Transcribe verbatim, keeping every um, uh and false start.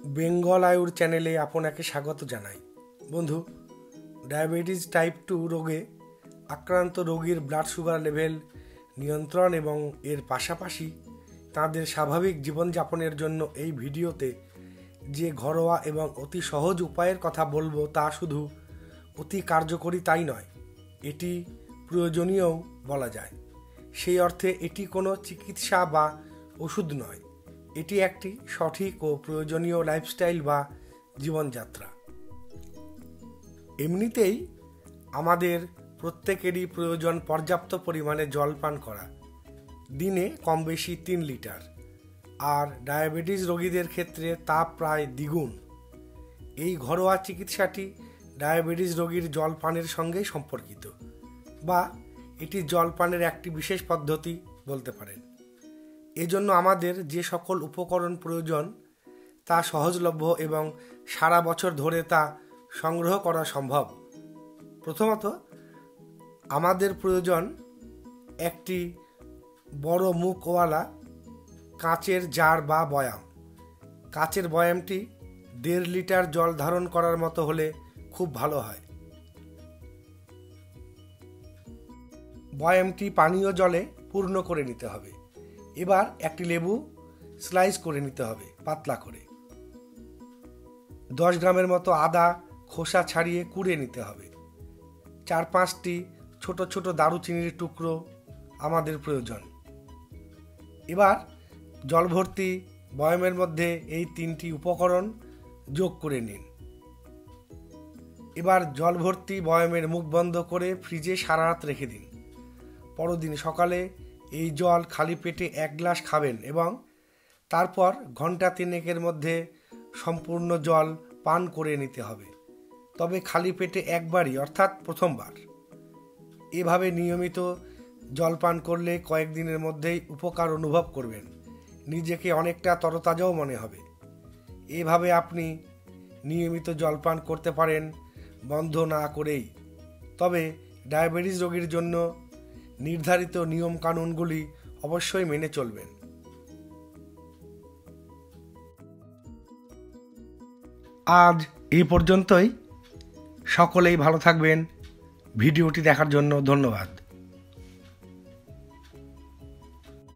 বেঙ্গল আয়ুর চ্যানেলে আপনাকে স্বাগত জানাই। বন্ধু, ডায়াবেটিস টাইপ টু রোগে আক্রান্ত রোগীর ব্লাড সুগার লেভেল নিয়ন্ত্রণ এবং এর পাশাপাশি তাদের স্বাভাবিক জীবনযাপনের জন্য এই ভিডিওতে যে ঘরোয়া এবং অতি সহজ উপায়ের কথা বলবো তা শুধু অতি কার্যকরী তাই নয়, এটি প্রয়োজনীয়ও বলা যায়। সেই অর্থে এটি কোনো চিকিৎসা বা ওষুধ নয়, এটি একটি সঠিক ও প্রয়োজনীয় লাইফস্টাইল বা জীবনযাত্রা। এমনিতেই আমাদের প্রত্যেকেরই প্রয়োজন পর্যাপ্ত পরিমাণে জল পান করা, দিনে কম বেশি তিন লিটার, আর ডায়াবেটিস রোগীদের ক্ষেত্রে তা প্রায় দ্বিগুণ। এই ঘরোয়া চিকিৎসাটি ডায়াবেটিস রোগীর জল পানের সঙ্গেই সম্পর্কিত, বা এটি জল পানের একটি বিশেষ পদ্ধতি বলতে পারেন। এজন্য আমাদের যে সকল উপকরণ প্রয়োজন তা সহজলভ্য এবং সারা বছর ধরে তা সংগ্রহ করা সম্ভব। প্রথমত, আমাদের প্রয়োজন একটি বড় মুখওয়ালা কাঁচের জার বা বয়াম। কাঁচের বয়ামটি দেড় লিটার জল ধারণ করার মতো হলে খুব ভালো হয়। বয়ামটি পানীয় জলে পূর্ণ করে নিতে হবে। এবার একটি লেবু স্লাইস করে নিতে হবে পাতলা করে। দশ গ্রামের মতো আদা খোসা ছাড়িয়ে কুড়ে নিতে হবে। চার পাঁচটি ছোট ছোট দারুচিনির টুকরো আমাদের প্রয়োজন। এবার জল ভর্তি বয়ামের মধ্যে এই তিনটি উপকরণ যোগ করে নিন। এবার জল ভর্তি বয়ামের মুখ বন্ধ করে ফ্রিজে সারা রাত রেখে দিন। পরদিন সকালে এই জল খালি পেটে এক গ্লাস খাবেন এবং তারপর ঘন্টা তিনেকের মধ্যে সম্পূর্ণ জল পান করে নিতে হবে, তবে খালি পেটে একবারই, অর্থাৎ প্রথমবার। এভাবে নিয়মিত জল পান করলে কয়েকদিনের মধ্যেই উপকার অনুভব করবেন, নিজেকে অনেকটা তরতাজাও মনে হবে। এভাবে আপনি নিয়মিত জল পান করতে পারেন বন্ধ না করেই। তবে ডায়াবেটিস রোগীর জন্য নির্ধারিত নিয়ম কানুনগুলি অবশ্যই মেনে চলবেন। আজ এই পর্যন্তই। সকলেই ভালো থাকবেন। ভিডিওটি দেখার জন্য ধন্যবাদ।